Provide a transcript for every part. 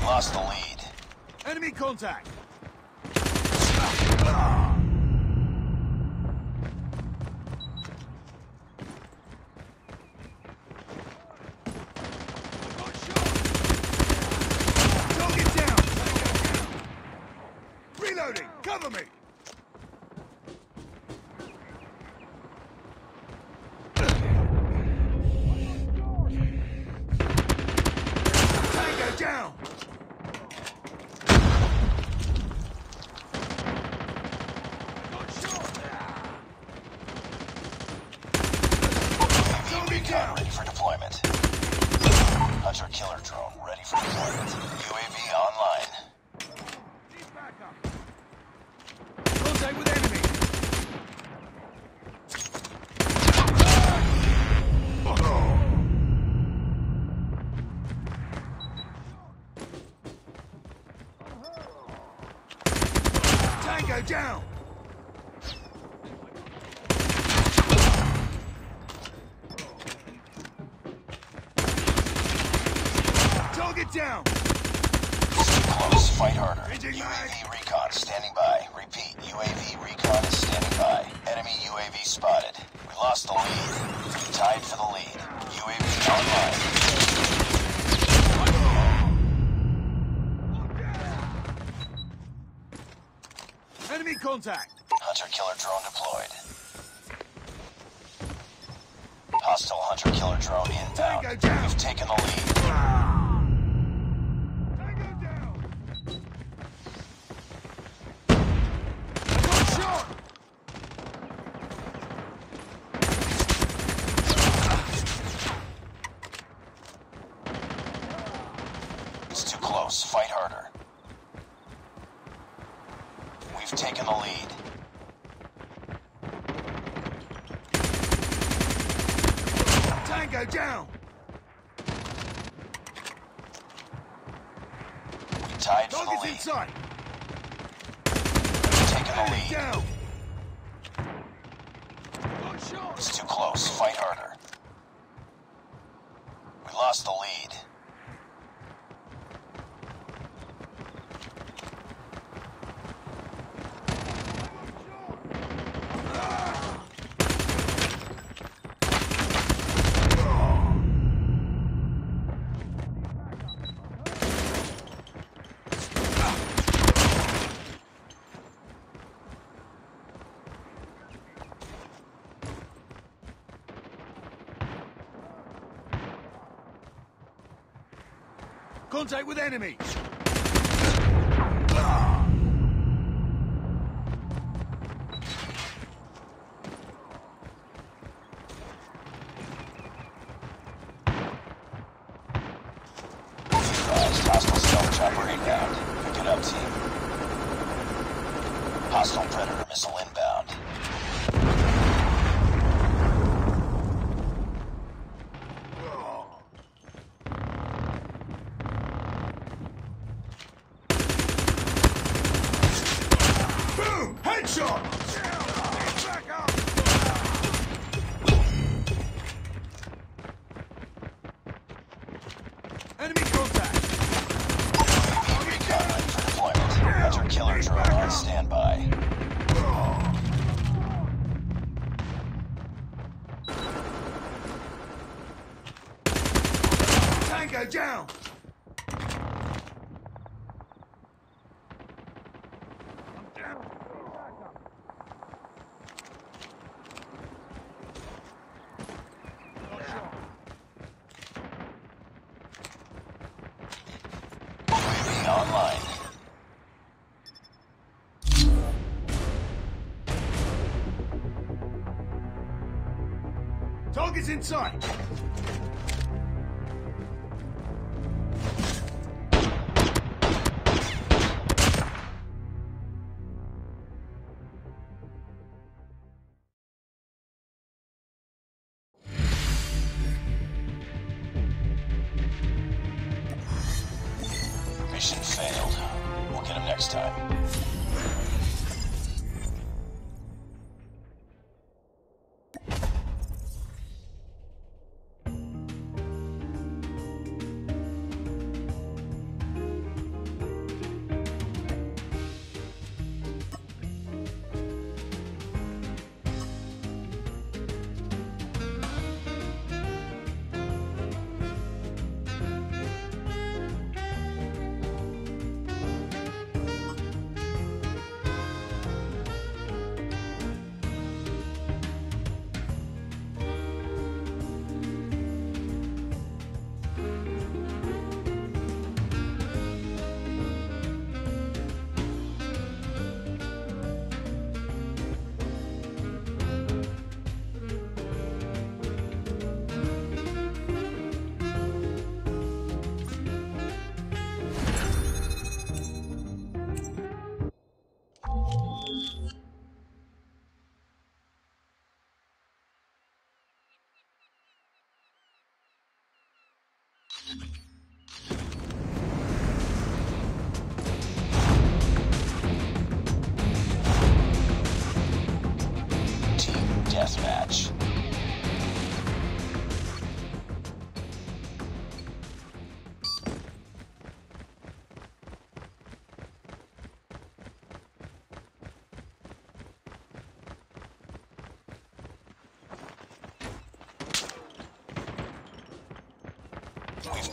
lost the lead. Enemy contact! Target down! Reloading! Cover me! Tango down! Recon ready for deployment. Hunter killer drone ready for deployment. UAV online. Contact with enemy! Tango down! Target down! It's too close. Fight harder. Changing mag. UAV recon standing by. Repeat. UAV recon is standing by. Enemy UAV spotted. We lost the lead. We tied for the lead. UAV online. Enemy contact! Hunter killer drone deployed. Hostile hunter killer drone inbound. Tango down! We've taken the lead. Tango down! I got shot! It's too close. Fight harder. We've taken the lead. Tango down! We tied for the Target's lead. in sight! We've taken the Enemy lead. down! Got shot! It's too close. Fight harder. We lost the lead. Contact with enemy! Hostile stealth chopper inbound. Pick it up, team. Hostile predator missile inbound. Boom! Headshot! Back up! Enemy contact! UAV recon ready for deployment. Hunter killer drone on standby. Tango down! I'm down. UAV online. Target's in sight! Mission failed. We'll get him next time.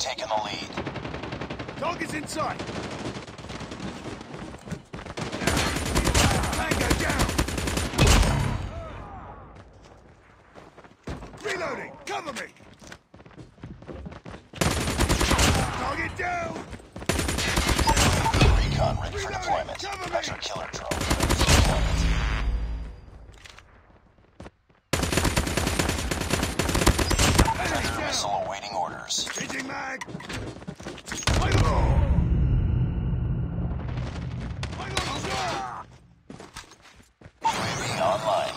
taken the lead. Target's in sight. Tango down. Reloading. Cover me. Target down. Recon ready for deployment. Hunter killer drone ready for deployment. Predator missile awaiting orders. Changing mag. UAV online.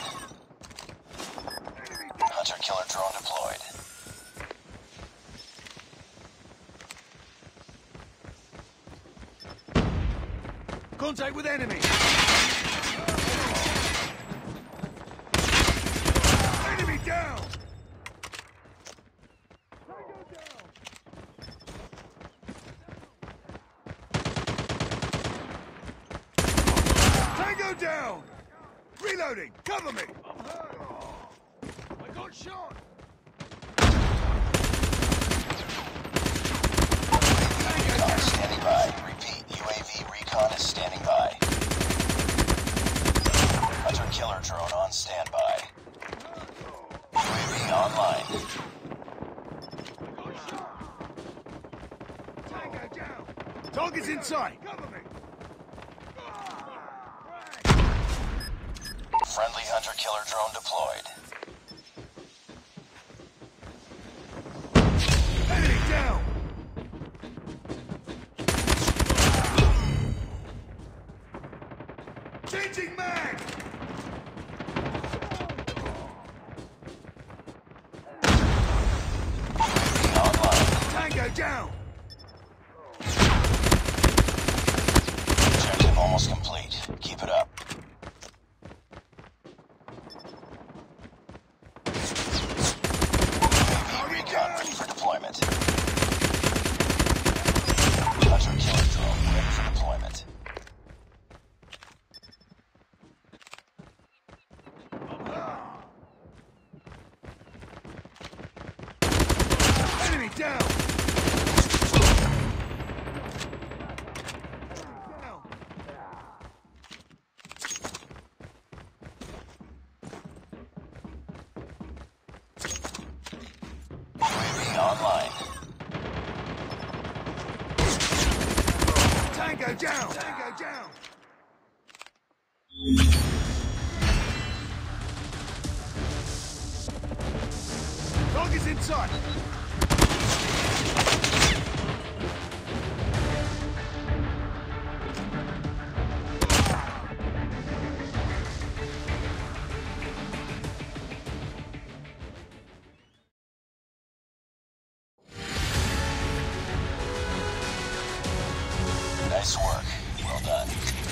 Hunter killer drone deployed. Contact with enemy. Enemy down. Tango down. Reloading. Cover me. I got shot. Recon standing by. Repeat, UAV recon is standing by. Hunter killer drone on standby. UAV online. Tango down. Target's in sight. Cover me. Friendly hunter killer drone deployed. Enemy down. Changing mag. UAV online. Tango down. Objective almost complete. Keep it up. UAV recon ready for deployment. Hunter killer drone ready for deployment. Enemy down. UAV online. Tango down. Tango down. Target's in sight. Nice work. Well done.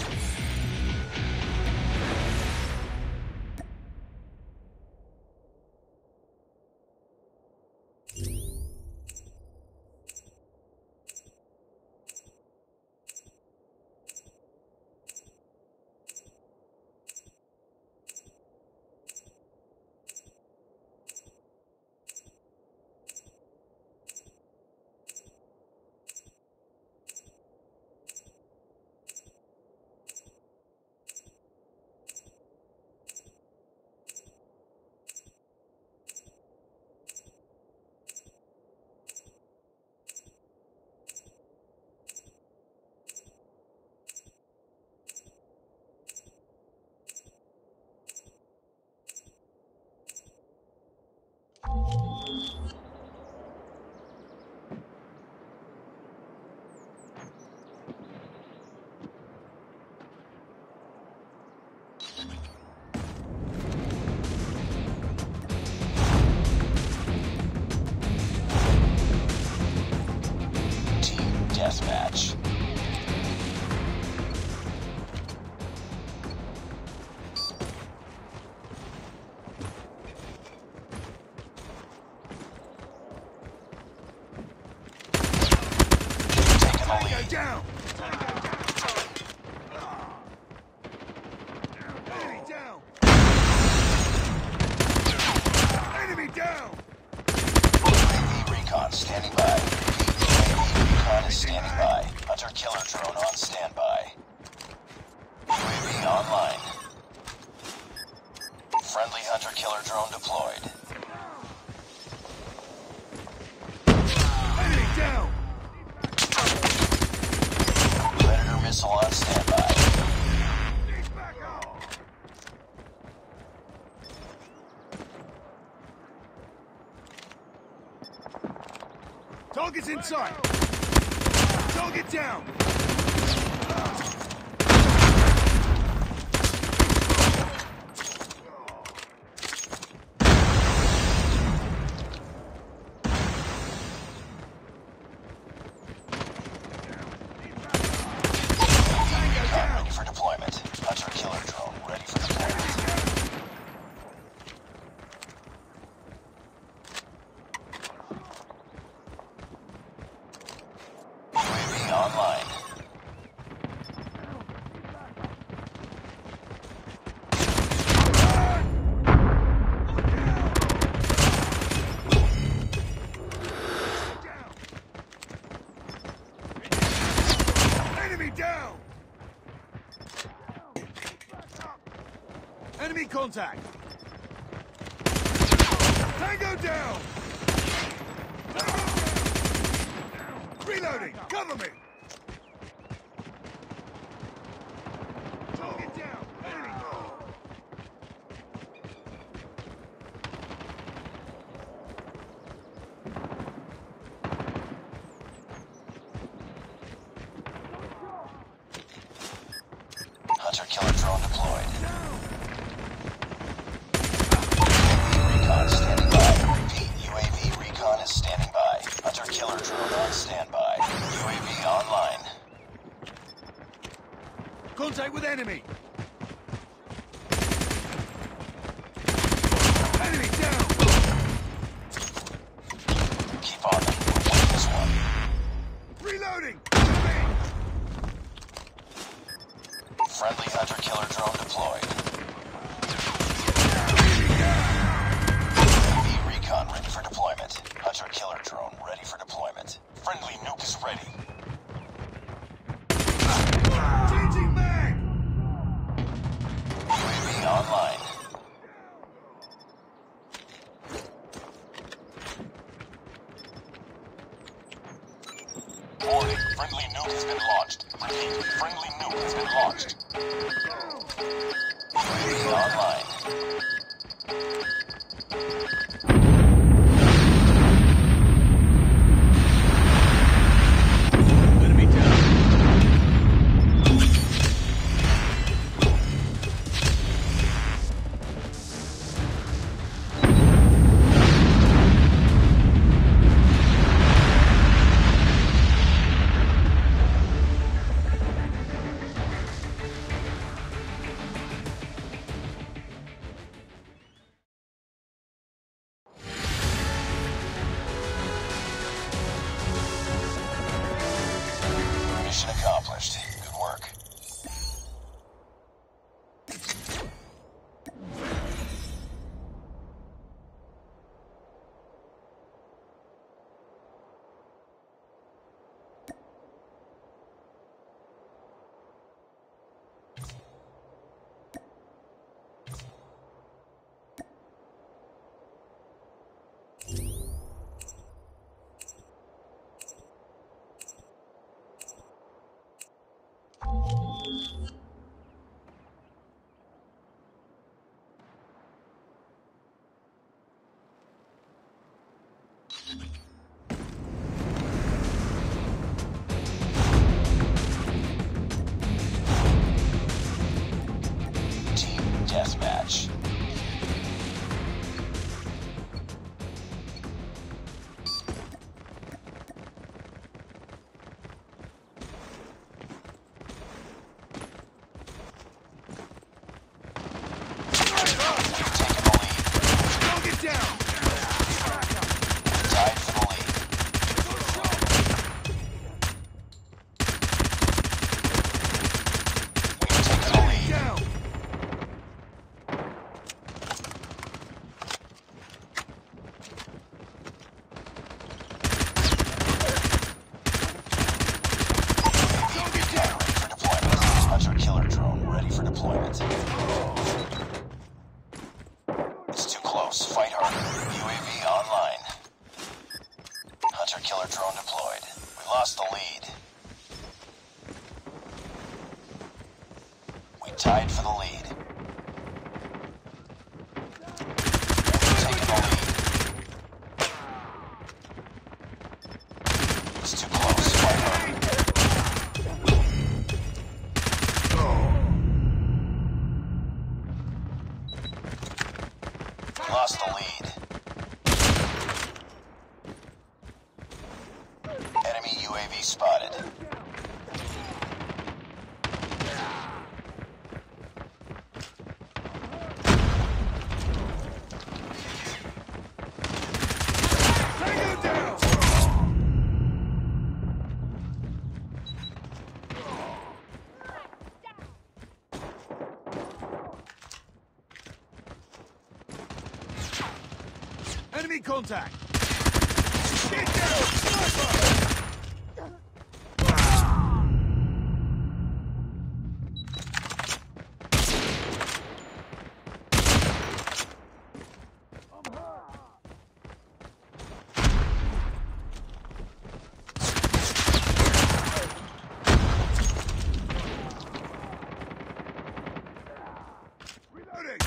Deathmatch. Taking the Tango lead. down. Enemy down. Enemy down. UAV recon standing by. is standing by. Hunter-killer drone on standby. UAV online. Friendly hunter-killer drone deployed. Enemy down! Predator missile on standby. He's back up! Target's inside! Target down! Ready for deployment. Hunter-killer drone ready for deployment. UAV online. Enemy down! Enemy contact! Tango down! Reloading! Cover me! Target down! Enemy! Hunter-killer drone deployed. Recon standing by. Repeat, UAV recon is standing by. Hunter-killer drone on standby. UAV online. Contact with enemy! Enemy down! Keep on them. We'll win this one. Reloading! Cover me! Friendly hunter-killer drone deployed. UAV recon ready for deployment. Hunter-killer drone ready for deployment. Friendly nuke is ready. Changing mag! UAV online. Warning, friendly nuke has been launched. Repeat, friendly nuke has been launched. UAV online. Enemy down! Mission accomplished. Good work. Hunter-killer drone deployed. We lost the lead. We tied for the lead. We've taken the lead. It's too close. We lost the lead. Enemy UAV spotted. Tango down! Enemy contact! Get down! Sniper! Reloading!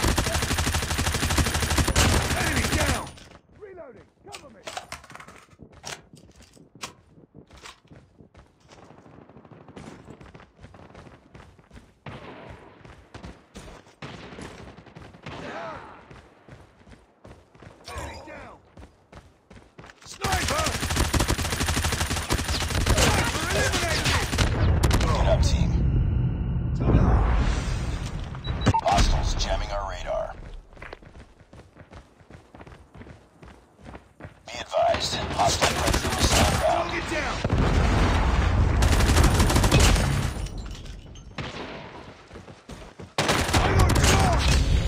Enemy down! Reloading! Cover me! Enemy down! Sniper! Sniper eliminated! Get up, team. Hostiles jamming our radar. Be advised, hostile predator missile inbound. Get down! I'm on top!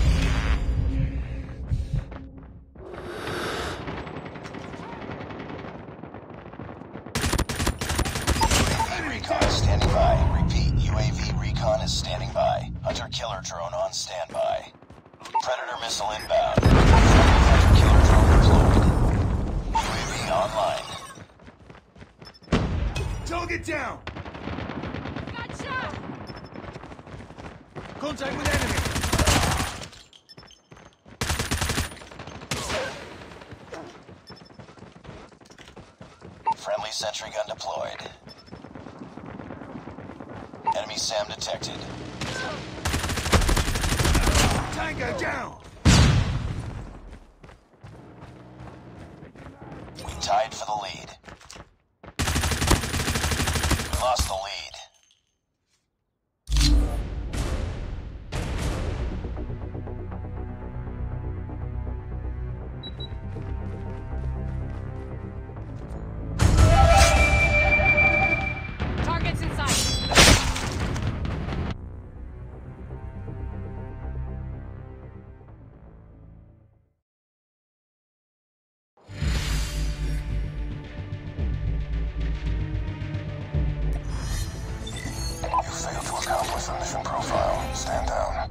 UAV recon is standing by. Repeat, UAV recon is standing by. Hunter-killer drone on standby. Predator missile inbound. Hunter-killer drone deployed. UAV online. Target down! Got shot! Contact with enemy! Friendly sentry gun deployed. Enemy SAM detected. Tango down! We tied for the lead. We lost the lead. Targets in sight. You failed to accomplish the mission profile. Stand down.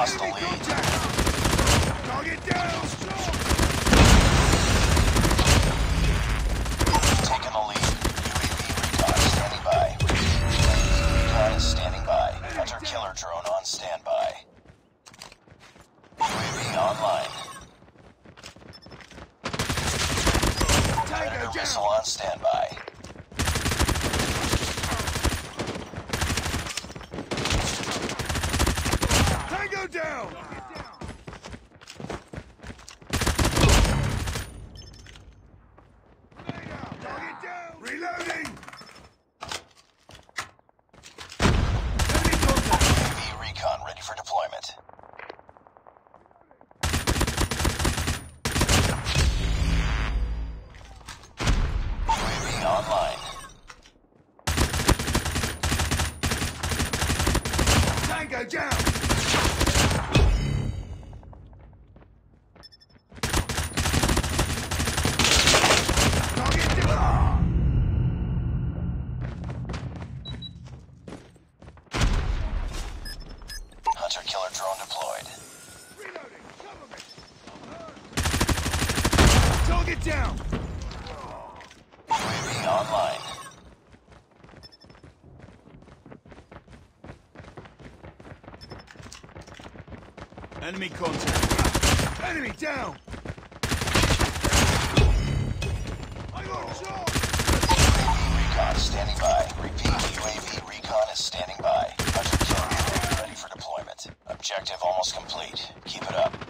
lost the Enemy lead. contact! Target down! We've taken the lead. UAV recon standing by. UAV recon is standing by. Hunter killer drone on standby. UAV online. Predator missile on standby. Tango down! Target down! Reloading! Enemy contact! UAV recon ready for deployment. UAV online. Tango down! Target down! Hunter killer drone deployed. Reloading! Cover me! Target down! UAV online. Enemy contact! Enemy down! I got shot! UAV recon standing by. Repeat, UAV recon is standing by. Hunter killer drone ready for deployment. Objective almost complete. Keep it up.